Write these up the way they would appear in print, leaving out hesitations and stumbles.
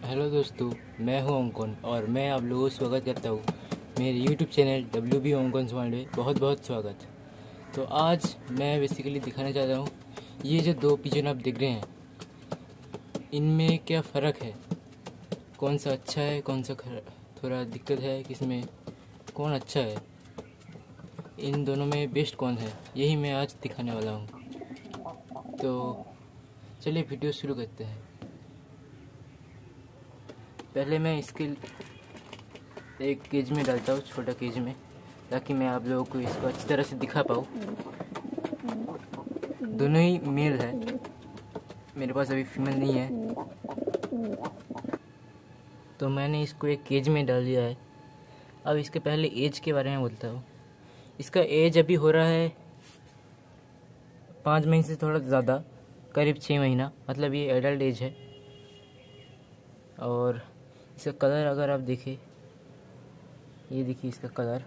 Hello दोस्तों, मैं हूं अंकन और मैं आप लोगों को स्वागत करता हूं मेरे YouTube channel WB Ankan smile में। बहुत बहुत स्वागत। तो आज मैं बेसिकली दिखाना चाहता हूं ये जो दो पिजन आप देख रहे हैं, इनमें क्या फ़र्क है, कौन सा अच्छा है, कौन सा थोड़ा दिक्कत है, किसमें कौन अच्छा है, इन दोनों में बेस्ट कौन है, यही मैं आज दिखाने वाला हूँ। तो चलिए वीडियो शुरू करते हैं। पहले मैं इसके एक केज में डालता हूँ, छोटा केज में, ताकि मैं आप लोगों को इसको अच्छी तरह से दिखा पाऊँ। दोनों ही मेल है, मेरे पास अभी फीमेल नहीं है, तो मैंने इसको एक केज में डाल दिया है। अब इसके पहले एज के बारे में बोलता हूँ। इसका एज अभी हो रहा है 5 महीने से थोड़ा ज़्यादा, करीब 6 महीना, मतलब ये एडल्ट एज है। और इसका कलर अगर आप देखें, ये देखिए इसका कलर,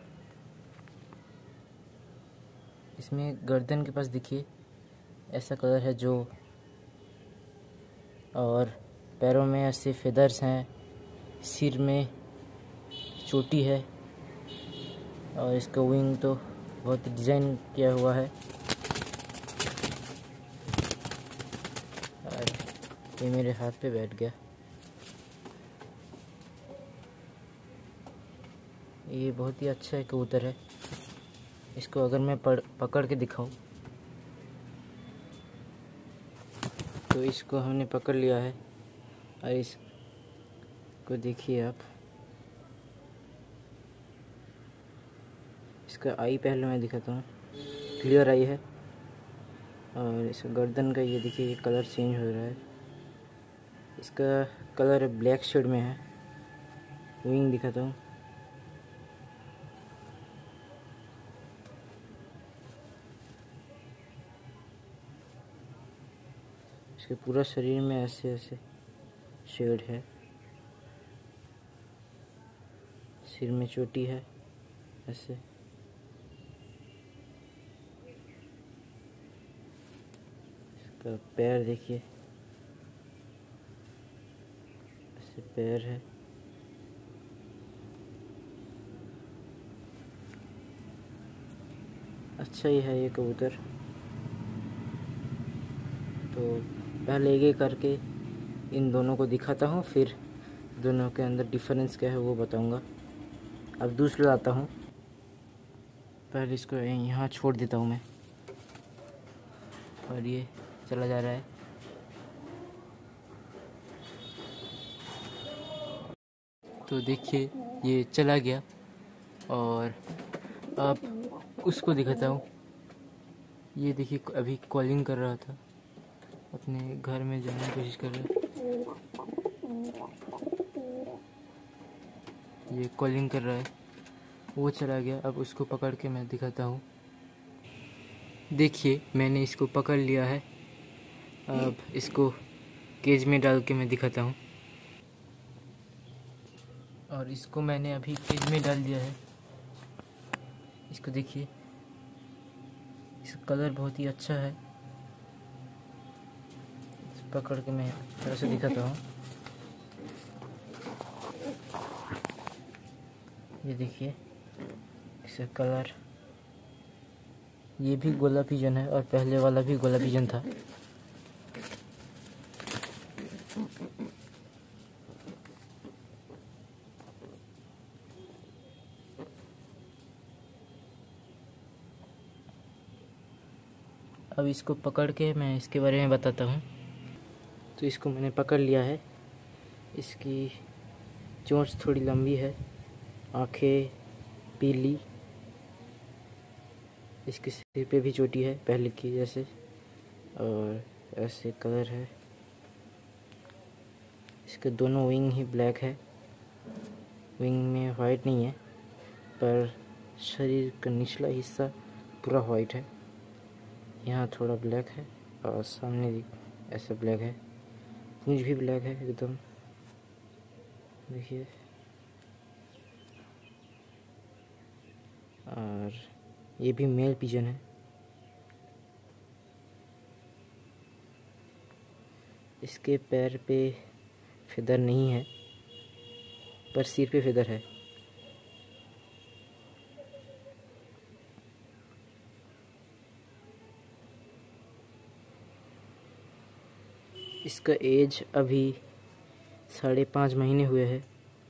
इसमें गर्दन के पास देखिए ऐसा कलर है जो, और पैरों में ऐसे फेदर्स हैं, सिर में चोटी है, और इसका विंग तो बहुत डिज़ाइन किया हुआ है। और ये मेरे हाथ पे बैठ गया। ये बहुत ही अच्छा है कबूतर है। इसको अगर मैं पकड़ के दिखाऊं, तो इसको हमने पकड़ लिया है, और इसको देखिए आप, इसका आई पहले मैं दिखाता हूँ, क्लियर आई है। और इसका गर्दन का ये देखिए, ये कलर चेंज हो रहा है, इसका कलर ब्लैक शेड में है। विंग दिखाता हूँ, इसके पूरा शरीर में ऐसे ऐसे शेड है, सिर में चोटी है ऐसे। इसका पैर देखिए, ऐसे पैर है। अच्छा ही है ये कबूतर। तो पहले एक एक करके इन दोनों को दिखाता हूँ, फिर दोनों के अंदर डिफरेंस क्या है वो बताऊँगा। अब दूसरा लाता हूँ, पहले इसको यहाँ छोड़ देता हूँ मैं, और ये चला जा रहा है। तो देखिए ये चला गया, और अब उसको दिखाता हूँ। ये देखिए अभी कॉलिंग कर रहा था, अपने घर में जाने की कोशिश कर रहा है, ये कॉलिंग कर रहा है, वो चला गया। अब उसको पकड़ के मैं दिखाता हूँ। देखिए मैंने इसको पकड़ लिया है, अब इसको केज में डाल के मैं दिखाता हूँ। और इसको मैंने अभी केज में डाल दिया है। इसको देखिए, इसका कलर बहुत ही अच्छा है। पकड़ के मैं थोड़ा सा दिखाता हूँ। ये देखिए इसका कलर, ये भी गोला पिजन है, और पहले वाला भी गोला पिजन था। अब इसको पकड़ के मैं इसके बारे में बताता हूँ। तो इसको मैंने पकड़ लिया है। इसकी चोंच थोड़ी लंबी है, आँखें पीली, इसके सिर पे भी चोटी है पहले की जैसे, और ऐसे कलर है। इसके दोनों विंग ही ब्लैक है, विंग में वाइट नहीं है, पर शरीर का निचला हिस्सा पूरा वाइट है। यहाँ थोड़ा ब्लैक है, और सामने भी ऐसा ब्लैक है, पूंछ भी ब्लैक है एकदम, देखिए। और ये भी मेल पिजन है। इसके पैर पे फेदर नहीं है, पर सिर पे फेदर है। इसका एज अभी 5.5 महीने हुए हैं।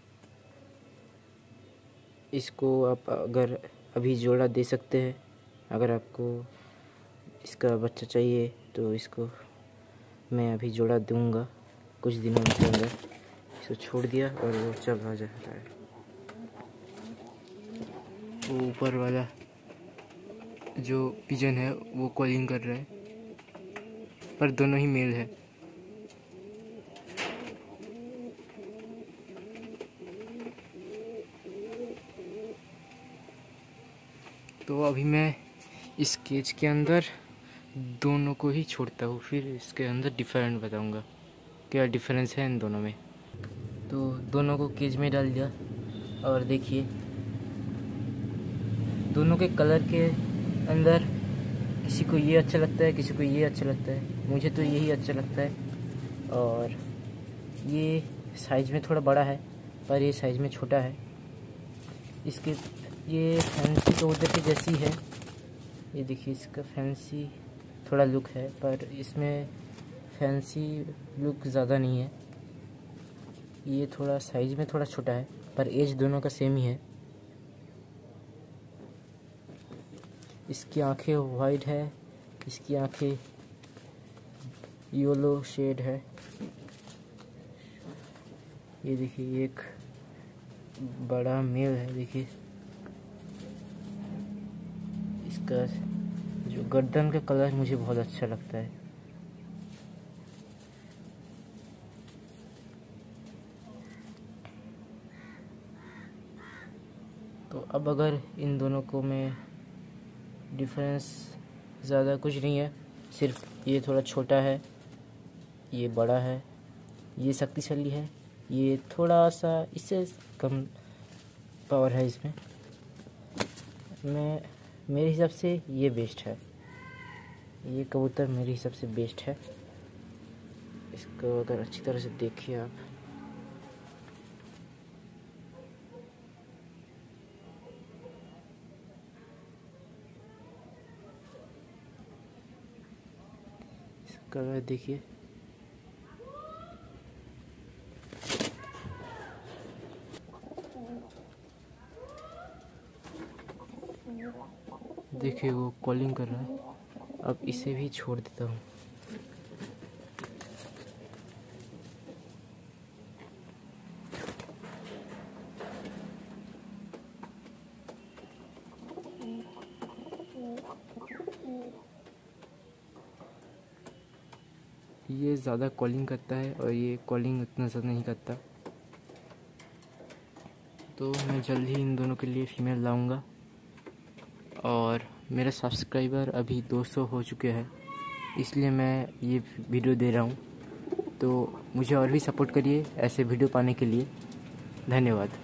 इसको आप अगर अभी जोड़ा दे सकते हैं। अगर आपको इसका बच्चा चाहिए तो इसको मैं अभी जोड़ा दूंगा कुछ दिनों के अंदर। इसको छोड़ दिया और वो चला जाता है। वो ऊपर वाला जो पिजन है वो कॉलिंग कर रहा है, पर दोनों ही मेल है। तो अभी मैं इस केज के अंदर दोनों को ही छोड़ता हूँ, फिर इसके अंदर डिफरेंट बताऊँगा क्या डिफरेंस है इन दोनों में। तो दोनों को केज में डाल दिया और देखिए दोनों के कलर के अंदर किसी को ये अच्छा लगता है, किसी को ये अच्छा लगता है। मुझे तो यही अच्छा लगता है। और ये साइज़ में थोड़ा बड़ा है, पर ये साइज़ में छोटा है। इसके ये फैंसी तो उधर की जैसी है। ये देखिए इसका फैंसी थोड़ा लुक है, पर इसमें फैंसी लुक ज़्यादा नहीं है। ये थोड़ा साइज़ में थोड़ा छोटा है, पर एज दोनों का सेम ही है। इसकी आंखें वाइट है, इसकी आंखें येलो शेड है। ये देखिए एक बड़ा मेल है। देखिए इसका जो गर्दन का कलर मुझे बहुत अच्छा लगता है। तो अब अगर इन दोनों को मैं डिफरेंस ज़्यादा कुछ नहीं है, सिर्फ ये थोड़ा छोटा है, ये बड़ा है, ये शक्तिशाली है, ये थोड़ा सा इससे कम पावर है इसमें। मेरे हिसाब से ये बेस्ट है। ये कबूतर मेरे हिसाब से बेस्ट है। इसको अगर अच्छी तरह से देखिए आप, कलर देखिए। देखिए वो कॉलिंग कर रहा है। अब इसे भी छोड़ देता हूँ। ये ज़्यादा कॉलिंग करता है और ये कॉलिंग उतना ज़्यादा नहीं करता। तो मैं जल्द ही इन दोनों के लिए फ़ीमेल लाऊंगा। और मेरे सब्सक्राइबर अभी 200 हो चुके हैं, इसलिए मैं ये वीडियो दे रहा हूँ। तो मुझे और भी सपोर्ट करिए ऐसे वीडियो पाने के लिए। धन्यवाद।